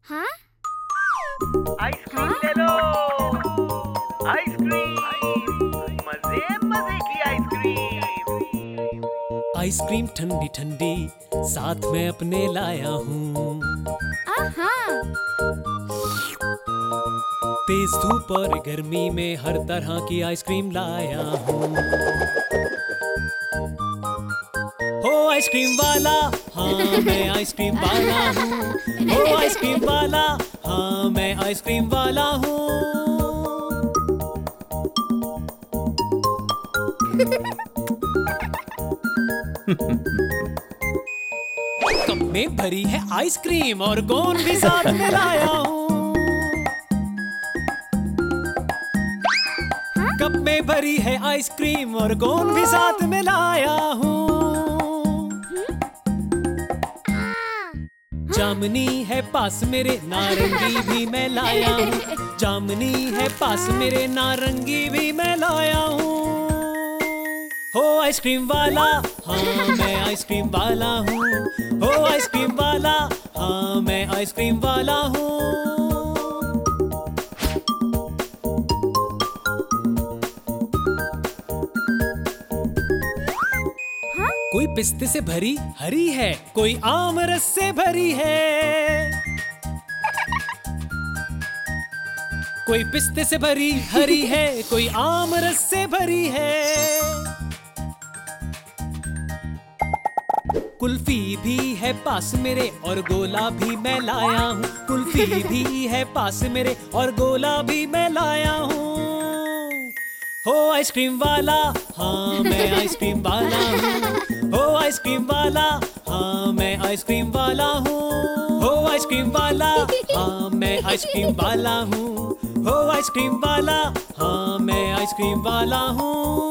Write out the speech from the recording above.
हाँ? आइसक्रीम ले लो। आइसक्रीम, मजे मजे की आइसक्रीम। आइसक्रीम ठंडी ठंडी साथ में अपने लाया हूँ। तेज धूप और गर्मी में हर तरह की आइसक्रीम लाया हूँ। हो आइसक्रीम वाला, हाँ मैं आइसक्रीम वाला हूँ। हो आइसक्रीम वाला, हाँ मैं आइसक्रीम वाला हूँ। कप में भरी है आइसक्रीम और गोंद भी साथ में लाया हूँ। कप में भरी है आइसक्रीम और गोंद भी साथ में लाया हूँ। जामनी है पास मेरे, नारंगी भी मैं लाया हूँ। जामनी है पास मेरे, नारंगी भी मैं लाया हूँ। हो आइसक्रीम वाला, हाँ मैं आइसक्रीम वाला हूँ। हो आइसक्रीम वाला, हाँ मैं आइसक्रीम वाला हूँ। कोई पिस्ते से भरी हरी है, कोई आम रस से भरी है। कोई पिस्ते से भरी हरी है, कोई आम रस से भरी है। कुल्फी भी है पास मेरे और गोला भी मैं लाया हूँ। कुल्फी भी है पास मेरे और गोला भी मैं लाया हूँ। हो आइसक्रीम वाला, हाँ मैं आइसक्रीम वाला हूँ। हो आइसक्रीम वाला, हाँ मैं आइसक्रीम वाला हूँ। हो आइसक्रीम वाला, हाँ मैं आइसक्रीम वाला हूँ। हो आइसक्रीम वाला, हाँ मैं आइसक्रीम वाला हूँ।